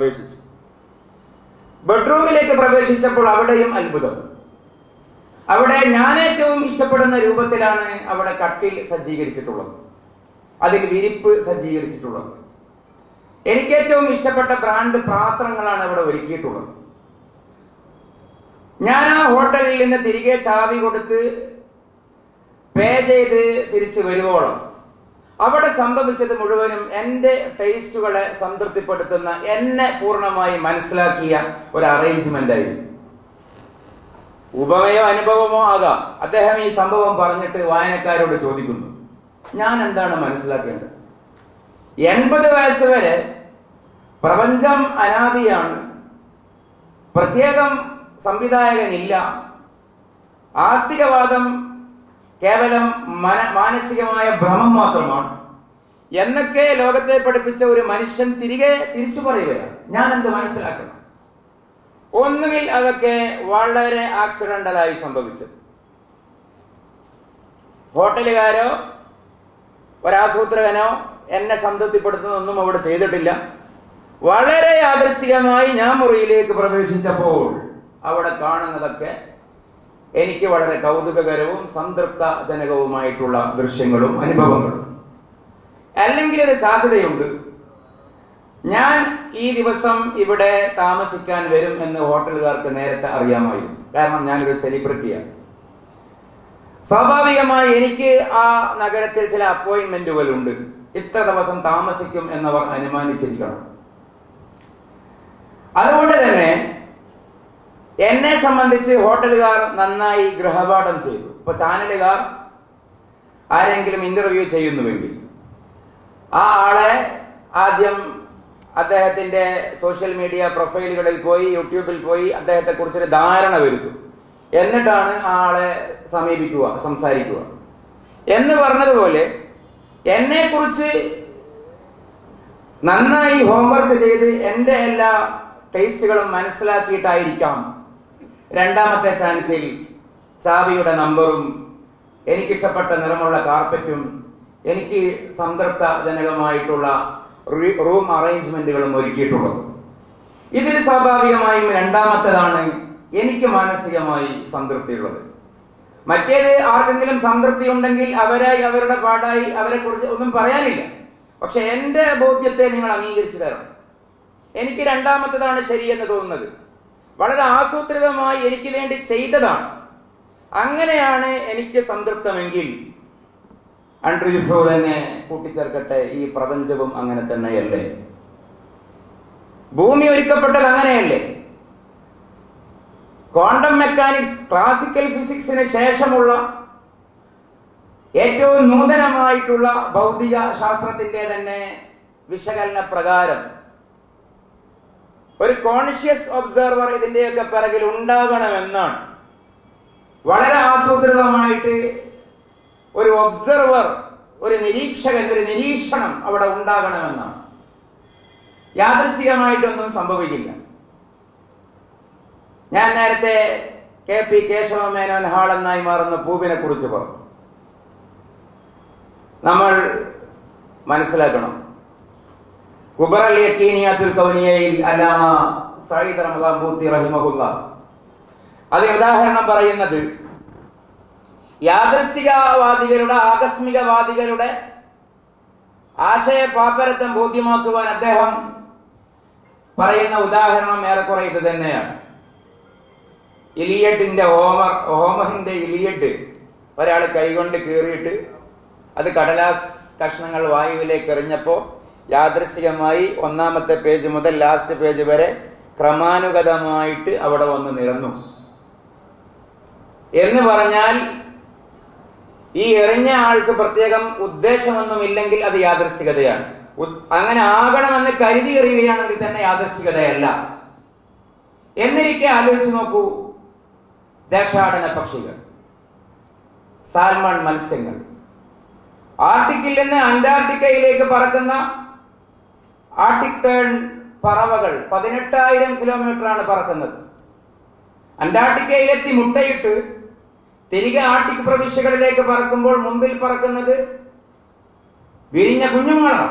S1: പ്രവേശിച്ചപ്പോൾ അവിടെയും അത്ഭുതം. അവിടെ ഞാൻ ഏറ്റവും ഇഷ്ടപ്പെടുന്ന രൂപത്തിലാണ് അവിടെ കട്ടിൽ സജ്ജീകരിച്ചിട്ടുള്ളത്, അതിൽ വിരിപ്പ് സജ്ജീകരിച്ചിട്ടുള്ളത്. എനിക്ക് ഏറ്റവും ഇഷ്ടപ്പെട്ട ബ്രാൻഡ് പാത്രങ്ങളാണ് അവിടെ ഒരുക്കിയിട്ടുള്ളത്. ഞാൻ ആ ഹോട്ടലിൽ നിന്ന് തിരികെ ചാവി കൊടുത്ത് പേ ചെയ്ത് തിരിച്ചു വരുവോളം അവിടെ സംഭവിച്ചത് മുഴുവനും എൻ്റെ ടേസ്റ്റുകളെ സംതൃപ്തിപ്പെടുത്തുന്ന, എന്നെ പൂർണ്ണമായി മനസ്സിലാക്കിയ ഒരു അറേഞ്ച്മെന്റ് ആയിരുന്നു. ഉപമയോ അനുഭവമോ ആകാം. അദ്ദേഹം ഈ സംഭവം പറഞ്ഞിട്ട് വായനക്കാരോട് ചോദിക്കുന്നു, ഞാൻ എന്താണ് മനസ്സിലാക്കേണ്ടത്? 80 വയസ്സ് വരെ പ്രപഞ്ചം അനാദിയാണ്, പ്രത്യേകം സംവിധായകനില്ല, ആസ്തികവാദം കേവലം മാനസികമായ ഭ്രമം മാത്രമാണ് എന്നൊക്കെ ലോകത്തെ പഠിപ്പിച്ച ഒരു മനുഷ്യൻ തിരിച്ചു പറയുകയാണ്. ഞാൻ എന്ത് മനസ്സിലാക്കണം? ഒന്നുകിൽ അതൊക്കെ വളരെ ആക്സിഡന്റലായി സംഭവിച്ചത്, ഹോട്ടലുകാരോ ഒരാസൂത്രകനോ എന്നെ സംതൃപ്തിപ്പെടുത്തുന്നൊന്നും അവിടെ ചെയ്തിട്ടില്ല. വളരെ യാദൃശ്ചികമായി ഞാൻ മുറിയിലേക്ക് പ്രവേശിച്ചപ്പോൾ അവിടെ കാണുന്നതൊക്കെ എനിക്ക് വളരെ കൗതുകകരവും സംതൃപ്തജനകവുമായിട്ടുള്ള ദൃശ്യങ്ങളും അനുഭവങ്ങളും. അല്ലെങ്കിൽ ഒരു സാധ്യതയുണ്ട്, ഞാൻ ഈ ദിവസം ഇവിടെ താമസിക്കാൻ വരും എന്ന് ഹോട്ടലുകാർക്ക് നേരത്തെ അറിയാമായിരുന്നു. കാരണം ഞാനൊരു സെലിബ്രിറ്റിയാണ്. സ്വാഭാവികമായി എനിക്ക് ആ നഗരത്തിൽ ചില അപ്പോയിന്റ്മെന്റുകൾ ഉണ്ട്. ഇത്ര ദിവസം താമസിക്കും എന്നവർ അനുമാനിച്ചിരിക്കണം. അതുകൊണ്ട് തന്നെ എന്നെ സംബന്ധിച്ച് ഹോട്ടലുകാർ നന്നായി ഗൃഹപാഠം ചെയ്തു. ഇപ്പൊ ചാനലുകാർ ആരെങ്കിലും ഇന്റർവ്യൂ ചെയ്യുന്നുവെങ്കിൽ ആ ആളെ ആദ്യം അദ്ദേഹത്തിന്റെ സോഷ്യൽ മീഡിയ പ്രൊഫൈലുകളിൽ പോയി, യൂട്യൂബിൽ പോയി അദ്ദേഹത്തെ കുറിച്ചൊരു ധാരണ വരുത്തും. എന്നിട്ടാണ് ആ ആളെ സമീപിക്കുക, സംസാരിക്കുക. എന്ന് പറഞ്ഞതുപോലെ എന്നെ കുറിച്ച് നന്നായി ഹോംവർക്ക് ചെയ്ത് എൻ്റെ എല്ലാ ടേസ്റ്റുകളും മനസ്സിലാക്കിയിട്ടായിരിക്കാം രണ്ടാമത്തെ ചാൻസിൽ ചാവിയുടെ നമ്പറും എനിക്കിഷ്ടപ്പെട്ട നിറമുള്ള കാർപ്പറ്റും എനിക്ക് സംതൃപ്തജനകമായിട്ടുള്ള റൂം അറേഞ്ച്മെന്റുകളും ഒരുക്കിയിട്ടുള്ളത്. ഇതിൽ സ്വാഭാവികമായും രണ്ടാമത്തേതാണ് എനിക്ക് മാനസികമായി സംതൃപ്തിയുള്ളത്. മറ്റേത് ആർക്കെങ്കിലും സംതൃപ്തി ഉണ്ടെങ്കിൽ അവരായി അവരുടെ പാടായി അവരെ കുറിച്ച് ഒന്നും പറയാനില്ല. പക്ഷെ എൻ്റെ ബോധ്യത്തെ നിങ്ങൾ അംഗീകരിച്ചു തരണം. എനിക്ക് രണ്ടാമത്തേതാണ് ശരിയെന്ന് തോന്നുന്നത്. വളരെ ആസൂത്രിതമായി എനിക്ക് വേണ്ടി ചെയ്തതാണ്. അങ്ങനെയാണ് എനിക്ക് സംതൃപ്തമെങ്കിൽ ആൻഡ്രൂ ജിഫ്രോ തന്നെ കൂട്ടിച്ചേർക്കട്ടെ, ഈ പ്രപഞ്ചവും അങ്ങനെ തന്നെയല്ലേ? ഭൂമി ഒരുക്കപ്പെട്ടത് അങ്ങനെയല്ലേ? ക്വാണ്ടം മെക്കാനിക്സ്, ക്ലാസിക്കൽ ഫിസിക്സിന് ശേഷമുള്ള ഏറ്റവും നൂതനമായിട്ടുള്ള ഭൗതിക ശാസ്ത്രത്തിന്റെ തന്നെ വിശകലന പ്രകാരം ഒരു കോൺഷ്യസ് ഒബ്സർവർ ഇതിന്റെയൊക്കെ പിറകിൽ ഉണ്ടാകണമെന്നാണ്. വളരെ ആസൂത്രിതമായിട്ട് ഒരു ഒബ്സർവർ, ഒരു നിരീക്ഷകൻ, ഒരു നിരീക്ഷണം അവിടെ ഉണ്ടാകണമെന്നാണ്. യാദൃശ്ചികമായിട്ടൊന്നും സംഭവിക്കില്ല. ഞാൻ നേരത്തെ KP കേശവമേനോൻ ഹാൾ എന്നായി മാറുന്ന പൂവിനെ കുറിച്ച് പറഞ്ഞു. നമ്മൾ മനസ്സിലാക്കണം, കുബറൽ യഖീനിയാത്തുൽ കൗനിയയിൽ അല്ലാമ സഈദ് റമദാൻ ബൂത്തി റഹിമഹുല്ല അതിന് ഉദാഹരണം പറയുന്നത് യാദൃശ്ചികവാദികളുടെ, ആകസ്മികവാദികളുടെ ആശയ പാപ്പരത്വം ബോധ്യമാക്കുവാൻ അദ്ദേഹം പറയുന്ന ഉദാഹരണം ഏറെക്കുറെ ഇത് തന്നെയാണ്. ഇലിയഡിന്റെ ഹോമറിന്റെ ഇലിയഡ് ഒരാൾ കൈകൊണ്ട് കീറിയിട്ട് അത് കടലാസ് കഷ്ണങ്ങൾ വായുവിലേക്ക് എറിഞ്ഞപ്പോ യാദൃശ്ചികമായി ഒന്നാമത്തെ പേജ് മുതൽ ലാസ്റ്റ് പേജ് വരെ ക്രമാനുഗതമായിട്ട് അവിടെ വന്ന് നിരന്നു എന്ന് പറഞ്ഞാൽ ഈ എറിഞ്ഞ ആൾക്ക് പ്രത്യേകം ഉദ്ദേശമൊന്നുമില്ലെങ്കിൽ അത് യാദൃശ്ചികതയാണ്. അങ്ങനെ ആകണമെന്ന് കരുതി എറിയുകയാണെങ്കിൽ തന്നെ യാദൃശ്ചികതയല്ല. എന്നിരിക്കെ ആലോചിച്ച് നോക്കൂ, ദേശാടന പക്ഷികൾ, സാൽമൺ മത്സ്യങ്ങൾ, ആർട്ടിക്കിൽ നിന്ന് അന്റാർട്ടിക്കയിലേക്ക് പറക്കുന്ന ആർട്ടിക് ടേൺ പറവകൾ 18,000 കിലോമീറ്ററാണ് പറക്കുന്നത്. അന്റാർട്ടിക്കയിലെത്തി മുട്ടയിട്ട് തിരികെ ആർട്ടിക് പ്രവിശ്യകളിലേക്ക് പറക്കുമ്പോൾ മുമ്പിൽ പറക്കുന്നത് വിരിഞ്ഞ കുഞ്ഞുങ്ങളാണ്.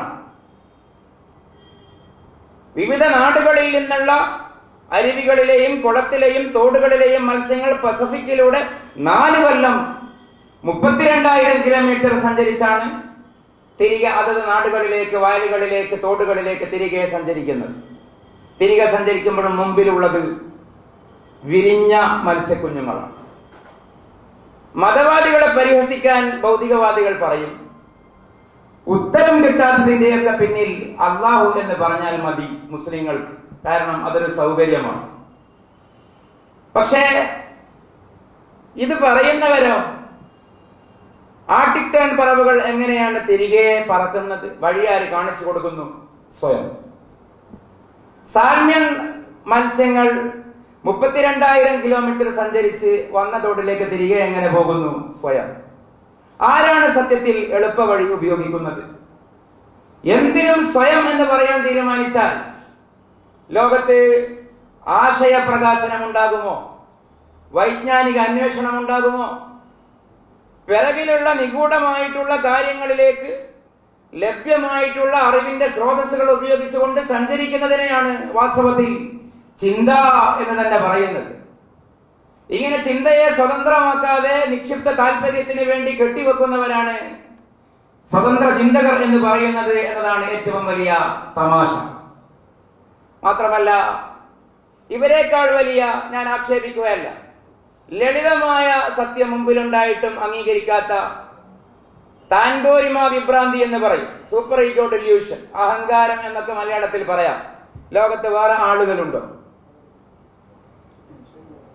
S1: വിവിധ നാടുകളിൽ നിന്നുള്ള അരുവികളിലെയും കുളത്തിലെയും തോടുകളിലെയും മത്സ്യങ്ങൾ പസഫിക്കിലൂടെ 4 കൊല്ലം 32,000 കിലോമീറ്റർ സഞ്ചരിച്ചാണ് തിരികെ അതത് നാടുകളിലേക്ക്, വയലുകളിലേക്ക്, തോടുകളിലേക്ക് തിരികെ സഞ്ചരിക്കുന്നത്. തിരികെ സഞ്ചരിക്കുമ്പോഴും മുമ്പിലുള്ളത് വിരിഞ്ഞ മത്സ്യക്കുഞ്ഞുങ്ങളാണ്. മതവാദികളെ പരിഹസിക്കാൻ ഭൗതികവാദികൾ പറയും, ഉത്തരം കിട്ടാത്തതിന്റെയൊക്കെ പിന്നിൽ അള്ളാഹു എന്ന് പറഞ്ഞാൽ മതി മുസ്ലിങ്ങൾക്ക്, കാരണം അതൊരു സൗകര്യമാണ്. പക്ഷേ ഇത് പറയുന്നവരോ ആർട്ടിക് ടേൺ പറവുകൾ എങ്ങനെയാണ് തിരികെ പറക്കുന്നത്? വഴിയാര് കാണിച്ചു കൊടുക്കുന്നു? സ്വയം. സാൽമൺ മത്സ്യങ്ങൾ 32,000 കിലോമീറ്റർ സഞ്ചരിച്ച് വന്ന തോട്ടിലേക്ക് തിരികെ എങ്ങനെ പോകുന്നു? സ്വയം. ആരാണ് സത്യത്തിൽ എളുപ്പ വഴി ഉപയോഗിക്കുന്നത്? എന്തിനും സ്വയം എന്ന് പറയാൻ തീരുമാനിച്ചാൽ ലോകത്ത് ആശയപ്രകാശനം ഉണ്ടാകുമോ? വൈജ്ഞാനിക അന്വേഷണം ഉണ്ടാകുമോ? പിറകിലുള്ള നിഗൂഢമായിട്ടുള്ള കാര്യങ്ങളിലേക്ക് ലഭ്യമായിട്ടുള്ള അറിവിന്റെ സ്രോതസ്സുകൾ ഉപയോഗിച്ചുകൊണ്ട് സഞ്ചരിക്കുന്നതിനെയാണ് വാസ്തവത്തിൽ ചിന്ത എന്ന് തന്നെ പറയുന്നത്. ഇങ്ങനെ ചിന്തയെ സ്വതന്ത്രമാക്കാതെ നിക്ഷിപ്ത താല്പര്യത്തിന് വേണ്ടി കെട്ടിവെക്കുന്നവരാണ് സ്വതന്ത്ര ചിന്തകർ എന്ന് പറയുന്നത് എന്നതാണ് ഏറ്റവും വലിയ തമാശ. മാത്രമല്ല, ഇവരെക്കാൾ വലിയ, ഞാൻ ആക്ഷേപിക്കുകയല്ല, ലളിതമായ സത്യം മുമ്പിലുണ്ടായിട്ടും അംഗീകരിക്കാത്ത താൻപോരിമ വിഭ്രാന്തി എന്ന് പറയും, സൂപ്പർ ഈഗോ ഡെല്യൂഷൻ, അഹങ്കാരം എന്നൊക്കെ മലയാളത്തിൽ പറയാം. ലോകത്ത് വേറെ ആളുകളുണ്ടോ?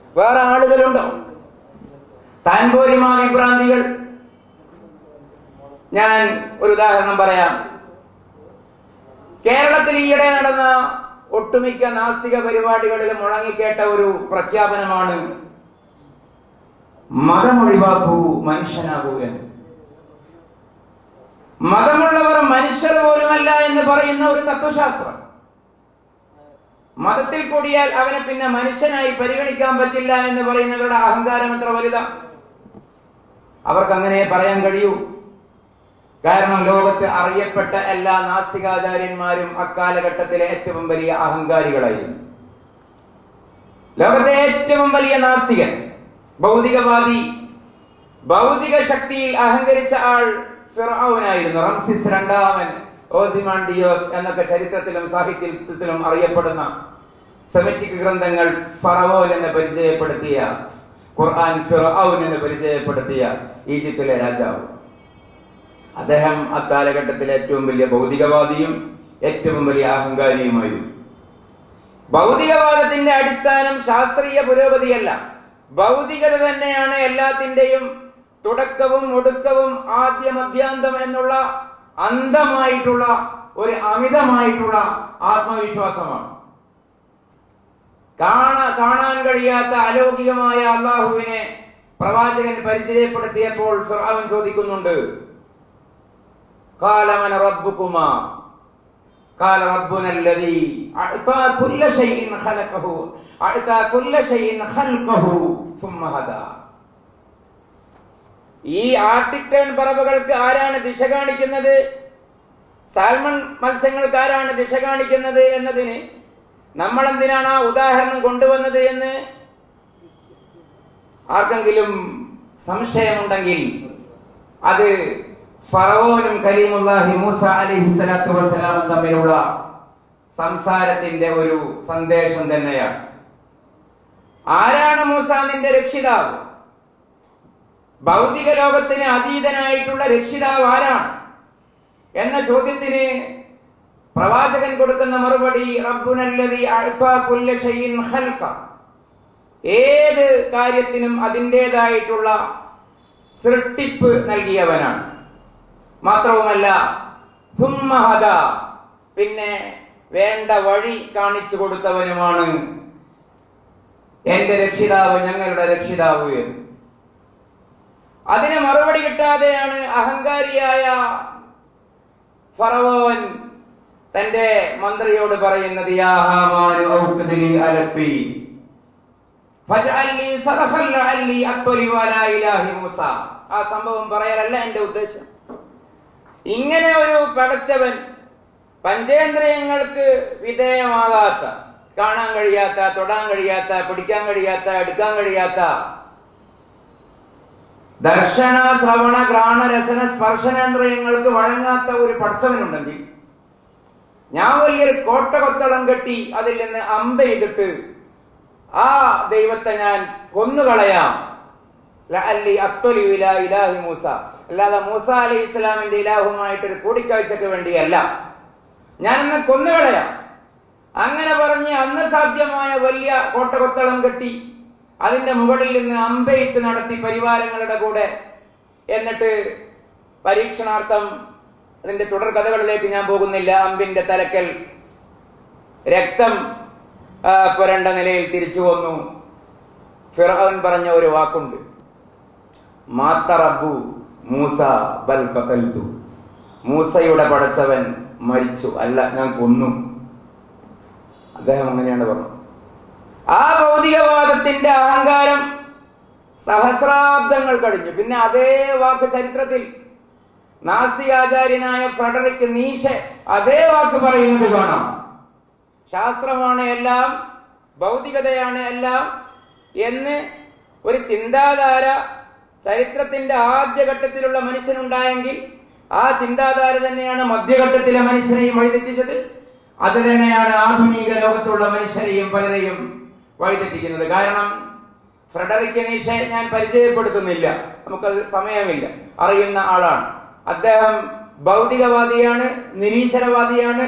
S1: വേറെ ആളുകളുണ്ടോ? താൻപോരിമാ വിഭ്രാന്തികൾ. ഞാൻ ഒരു ഉദാഹരണം പറയാം. കേരളത്തിൽ ഈയിടെ നടന്ന ഒട്ടുമിക്ക നാസ്തിക പരിപാടികളിലും മുഴങ്ങിക്കേട്ട ഒരു പ്രഖ്യാപനമാണ് മതമൊഴിവാക്കൂ, മനുഷ്യനാകൂ എന്ന്. മതമുള്ളവർ മനുഷ്യർ പോലുമല്ല എന്ന് പറയുന്ന ഒരു തത്വശാസ്ത്രം. മതത്തിൽ കൂടിയാൽ അവനെ പിന്നെ മനുഷ്യനായി പരിഗണിക്കാൻ പറ്റില്ല എന്ന് പറയുന്നവരുടെ അഹങ്കാരം എത്ര വലുതാ! അവർക്ക് അങ്ങനെ പറയാൻ കഴിയൂ. കാരണം ലോകത്ത് അറിയപ്പെട്ട എല്ലാ നാസ്തികാചാര്യന്മാരും അക്കാലഘട്ടത്തിലെ ഏറ്റവും വലിയ അഹങ്കാരികളായിരുന്നു. ലോകത്തെ ഏറ്റവും വലിയ നാസ്തികൻ, ഭൗതികവാദി, ഭൗതിക ശക്തിയിൽ അഹങ്കരിച്ച ആൾ ഫിർഔനായിരുന്നു. റംസിസ് രണ്ടാമൻ, ഓസിമാൻഡിയോസ് എന്നൊക്കെ ചരിത്രത്തിലും സാഹിത്യത്തിലും അറിയപ്പെടുന്ന സെമിറ്റിക് ഗ്രന്ഥങ്ങൾ ഫറവോൻ എന്ന് പരിചയപ്പെടുത്തിയ, ഖുർആൻ ഫിർഔൻ എന്ന് പരിചയപ്പെടുത്തിയ ഈജിപ്തിലെ രാജാവ്. അദ്ദേഹം അക്കാലഘട്ടത്തിലെ ഏറ്റവും വലിയ ഭൗതികവാദിയും ഏറ്റവും വലിയ അഹങ്കാരിയുമായിരുന്നു. ഭൗതികവാദത്തിന്റെ അടിസ്ഥാനം ശാസ്ത്രീയ പുരോഗതിയല്ല, ഭൗതികത തന്നെയാണ് എല്ലാത്തിന്റെയും തുടക്കവും ഒടുക്കവും ആദ്യമധ്യാന്തം എന്നുള്ള അന്ധമായിട്ടുള്ള ഒരു അമിതമായിട്ടുള്ള ആത്മവിശ്വാസമാണ്. കാണാൻ കഴിയാത്ത അലൗകികമായ അള്ളാഹുവിനെ പ്രവാചകൻ പരിചയപ്പെടുത്തിയപ്പോൾ ഫിർഔൻ ചോദിക്കുന്നുണ്ട്, ഖാല മന റബ്ബുകുമാ ഖാല റബ്ബുന അല്ലദീ അഅതാ കുല്ല ഷൈഇൻ ഖലഖഹു അഅതാ കുല്ല ഷൈഇൻ ഖൽഖഹു സുമ്മ ഹദാ. ഈ ആർട്ടിക് ടേൺ പറവകൾക്ക് ആരാണ് ദിശ കാണിക്കുന്നത്, സാൽമൺ മത്സ്യങ്ങൾക്ക് ആരാണ് ദിശ കാണിക്കുന്നത് എന്നതിന് നമ്മൾ എന്തിനാണ് ആ ഉദാഹരണം കൊണ്ടുവന്നത് എന്ന് ആർക്കെങ്കിലും സംശയമുണ്ടെങ്കിൽ അത് ഫറവോനും കലീമുല്ലാഹി മൂസ അലൈഹി സ്വലാത്തു വസ്സലാമും തമ്മിലുള്ള സംസാരത്തിന്റെ ഒരു സന്ദേശം തന്നെയാണ്. ആരാണ് മൂസ നിന്റെ രക്ഷിതാവ്? ഭൗതിക ലോകത്തിന് അതീതനായിട്ടുള്ള രക്ഷിതാവ് ആരാണ് എന്ന ചോദ്യത്തിന് പ്രവാചകൻ കൊടുക്കുന്ന മറുപടി റബ്ബുനല്ലദീ അഅതാ കുല്ല ഷൈഇൻ ഖൽഖ. ഏത് കാര്യത്തിനും അതിൻ്റെതായിട്ടുള്ള സൃഷ്ടിപ്പ് നൽകിയവനാണ്. മാത്രവുമല്ല സുമ്മ ഹദാ, പിന്നെ വേണ്ട വഴി കാണിച്ചു കൊടുത്തവനുമാണ് എന്റെ രക്ഷിതാവ്, ഞങ്ങളുടെ രക്ഷിതാവ് എന്ന്. അതിന് മറുപടി കിട്ടാതെയാണ് അഹങ്കാരിയായ ഫറവോൻ തന്റെ മന്ത്രിയോട് പറയുന്നത്, യാ ഹാമാനു ഔഖ്ദിലി അലബി ഫജ്അൽലി സറഖൻ ലഅല്ലി അത്ലി വലാ ഇലാഹി മൂസ. ആ സംഭവം പറയലല്ല എന്റെ ഉദ്ദേശം. ഇങ്ങനെ ഒരു പടച്ചവൻ, പഞ്ചേന്ദ്രിയങ്ങൾക്ക് വിധേയമാകാത്ത, കാണാൻ കഴിയാത്ത, തൊടാൻ കഴിയാത്ത, പിടിക്കാൻ കഴിയാത്ത, എടുക്കാൻ കഴിയാത്ത, ദർശന ശ്രവണ ഘ്രാണ രസന സ്പർശനേന്ദ്രിയങ്ങൾക്ക് വഴങ്ങാത്ത ഒരു പടച്ചവനുണ്ടെങ്കിൽ ഞാൻ വലിയൊരു കോട്ട കൊത്തളം കെട്ടി അതിൽ നിന്ന് അമ്പ ചെയ്തിട്ട് ആ ദൈവത്തെ ഞാൻ കൊന്നുകളയാം. ലഅല്ലി അത്ലി ഇലാ ഇലാഹി മൂസ, അല്ലാതെ മൂസ അലൈഹി ഇസ്ലാമിന്റെ ഇലാഹുമായിട്ടൊരു കൂടിക്കാഴ്ചക്ക് വേണ്ടിയല്ല, ഞാനൊന്ന് കൊന്നുകളയാം. അങ്ങനെ പറഞ്ഞ് അന്ന് സാധ്യമായ വലിയ കോട്ടകൊത്തളം കെട്ടി അതിന്റെ മുകളിൽ നിന്ന് അമ്പെയ്ത്ത് നടത്തി പരിവാരങ്ങളുടെ കൂടെ. എന്നിട്ട് പരീക്ഷണാർത്ഥം, അതിന്റെ തുടർ കഥകളിലേക്ക് ഞാൻ പോകുന്നില്ല, അമ്പിന്റെ തലക്കൽ രക്തം പുരണ്ട നിലയിൽ തിരിച്ചു വന്നു. ഫിർഔൻ പറഞ്ഞ ഒരു വാക്കുണ്ട്, മാത്ത റബ്ബു മൂസ ബൽ ഖതൽതു. മൂസയുടെ പടച്ചവൻ മരിച്ചു, അല്ല ഞാൻ കൊന്നു. അദ്ദേഹം അങ്ങനെയാണ് പറഞ്ഞത്. ആ ഭൗതികവാദത്തിന്റെ അഹങ്കാരം സഹസ്രാബ്ദങ്ങൾ കഴിഞ്ഞു. പിന്നെ അതേ വാക്ക് ചരിത്രത്തിൽ നാസ്തികാചാര്യനായ ഫ്രെഡറിക് നീഷെ അതേ വാക്ക് പറയുന്നത് കാണാം. ശാസ്ത്രമാണ് എല്ലാം, ഭൗതികതയാണ് എല്ലാം എന്ന് ഒരു ചിന്താധാര ചരിത്രത്തിന്റെ ആദ്യഘട്ടത്തിലുള്ള മനുഷ്യനുണ്ടായെങ്കിൽ ആ ചിന്താധാര തന്നെയാണ് മധ്യഘട്ടത്തിലെ മനുഷ്യരെയും വഴിതെറ്റിച്ചത്. അത് തന്നെയാണ് ആധുനിക ലോകത്തുള്ള മനുഷ്യരെയും പലരെയും വഴിതെറ്റിക്കുന്നത്. കാരണം ഫ്രെഡറിക് നീഷെ ഞാൻ പരിചയപ്പെടുത്തുന്നില്ല, നമുക്കത് സമയമില്ല, അറിയുന്ന ആളാണ്. അദ്ദേഹം ഭൗതികവാദിയാണ്, നിരീശ്വരവാദിയാണ്,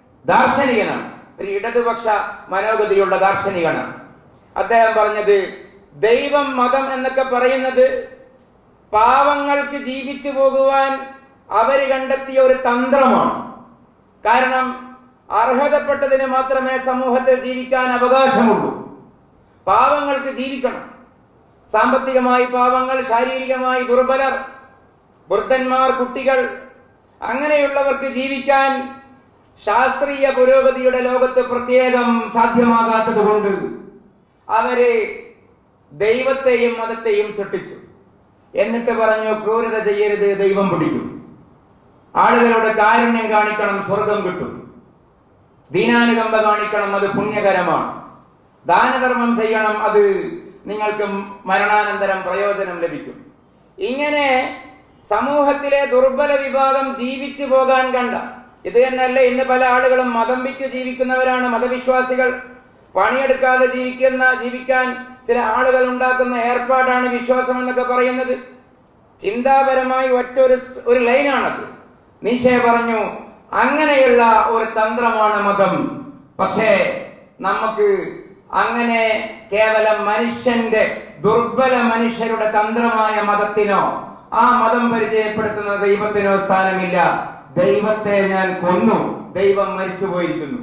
S1: ദാർശനികനാണ്, ഒരു ഇടതുപക്ഷ മനോഗതിയുള്ള ദാർശനികനാണ്. അദ്ദേഹം പറഞ്ഞത് ദൈവം മതം എന്നൊക്കെ പറയുന്നത് പാവങ്ങൾക്ക് ജീവിച്ചു പോകുവാൻ അവര് കണ്ടെത്തിയ ഒരു തന്ത്രമാണ്. കാരണം അർഹതപ്പെട്ടതിന് മാത്രമേ സമൂഹത്തിൽ ജീവിക്കാൻ അവകാശമുള്ളൂ. പാവങ്ങൾക്ക് ജീവിക്കണം. സാമ്പത്തികമായി പാവങ്ങൾ, ശാരീരികമായി ദുർബലർ, വൃദ്ധന്മാർ, കുട്ടികൾ, അങ്ങനെയുള്ളവർക്ക് ജീവിക്കാൻ ശാസ്ത്രീയ പുരോഗതിയുടെ ലോകത്ത് പ്രത്യേകം സാധ്യമാകാത്തത് കൊണ്ട് അവര് ദൈവത്തെയും മതത്തെയും സൃഷ്ടിച്ചു. എന്നിട്ട് പറഞ്ഞു, ക്രൂരത ചെയ്യരുത്, ദൈവം പിടിക്കും. ആളുകളോട് കാരുണ്യം കാണിക്കണം, സ്വർഗം കിട്ടും. ദീനാനുകമ്പ കാണിക്കണം, അത് പുണ്യകരമാണ്. ദാനധർമ്മം ചെയ്യണം, അത് നിങ്ങൾക്ക് മരണാനന്തരം പ്രയോജനം ലഭിക്കും. ഇങ്ങനെ സമൂഹത്തിലെ ദുർബല വിഭാഗം ജീവിച്ചു പോകാൻ കണ്ട ഇത് തന്നെയല്ലേ ഇന്ന് പല ആളുകളും മതം വിറ്റ് ജീവിക്കുന്നവരാണ്. മതവിശ്വാസികൾ പണിയെടുക്കാതെ ജീവിക്കാൻ ചില ആളുകൾ ഉണ്ടാക്കുന്ന ഏർപ്പാടാണ് വിശ്വാസം എന്നൊക്കെ പറയുന്നത്. ചിന്താപരമായി ഒരു ലൈനാണത്. നീഷെ പറഞ്ഞു, അങ്ങനെയുള്ള ഒരു തന്ത്രമാണ് മതം. പക്ഷേ നമുക്ക് അങ്ങനെ കേവലം മനുഷ്യന്റെ, ദുർബല മനുഷ്യരുടെ തന്ത്രമായ മതത്തിനോ ആ മതം പരിചയപ്പെടുത്തുന്ന ദൈവത്തിനോ സ്ഥാനമില്ല. ദൈവത്തെ ഞാൻ കൊന്നു, ദൈവം മരിച്ചു പോയിരിക്കുന്നു.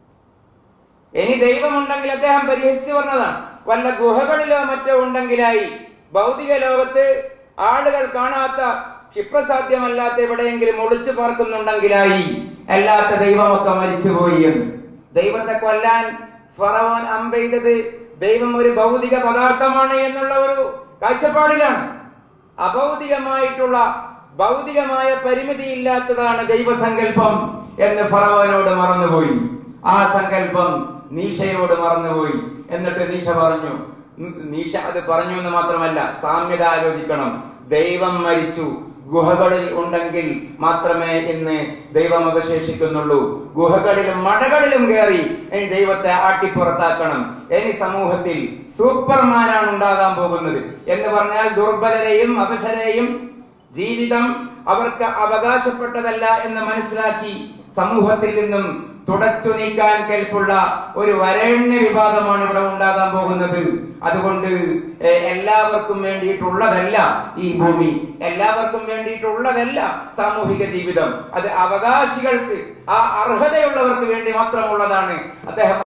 S1: ഇനി ദൈവമുണ്ടെങ്കിൽ അദ്ദേഹം പരിഹസിച്ചു പറഞ്ഞതാണ്, വല്ല ഗുഹകളിലോ മറ്റോ ഉണ്ടെങ്കിലായി, ഭൗതിക ലോകത്ത് ആളുകൾ കാണാത്ത, ക്ഷിപ്രസാധ്യമല്ലാത്ത എവിടെയെങ്കിലും ഒളിച്ചു പാർക്കുന്നുണ്ടെങ്കിലായി, അല്ലാത്ത ദൈവമൊക്കെ മരിച്ചുപോയി എന്ന്. ദൈവത്തെ കൊല്ലാൻ ഫറവോൻ അമ്പെയ്തത് ദൈവം ഒരു ഭൗതിക പദാർത്ഥമാണ് എന്നുള്ള ഒരു കാഴ്ചപ്പാടിലാണ്. അഭൗതികമായിട്ടുള്ള, ഭൗതികമായ പരിമിതിയില്ലാത്തതാണ് ദൈവസങ്കല്പം എന്ന് ഫറവോനോട് മറന്നുപോയി. ആ സങ്കല്പം നീഷയോട് മറന്നുപോയി. എന്നിട്ട് നീഷ പറഞ്ഞു, നീഷ അത് പറഞ്ഞു എന്ന് മാത്രമല്ല, സാമ്യത ആലോചിക്കണം. ദൈവം മരിച്ചു, ഗുഹകളിൽ ഉണ്ടെങ്കിൽ മാത്രമേ ഇന്ന് ദൈവം അവശേഷിക്കുന്നുള്ളൂ. ഗുഹകളിലും മടകളിലും കയറി ഇനി ദൈവത്തെ ആട്ടിപ്പുറത്താക്കണം. ഇനി സമൂഹത്തിൽ സൂപ്പർമാനാണ് ഉണ്ടാകാൻ പോകുന്നത് എന്ന് പറഞ്ഞാൽ ദുർബലരെയും അവശരെയും ജീവിതം അവർക്ക് അവകാശപ്പെട്ടതല്ല എന്ന് മനസ്സിലാക്കി സമൂഹത്തിൽ നിന്നും തുടച്ചു നീക്കാൻ കെൽപ്പുള്ള ഒരു വരേണ്യ വിഭാഗമാണ് ഇവിടെ ഉണ്ടാകാൻ പോകുന്നത്. അതുകൊണ്ട് എല്ലാവർക്കും വേണ്ടിയിട്ടുള്ളതല്ല ഈ ഭൂമി, എല്ലാവർക്കും വേണ്ടിയിട്ടുള്ളതല്ല സാമൂഹിക ജീവിതം. അത് അവകാശികൾക്ക്, ആ അർഹതയുള്ളവർക്ക് വേണ്ടി മാത്രമുള്ളതാണ്. അദ്ദേഹം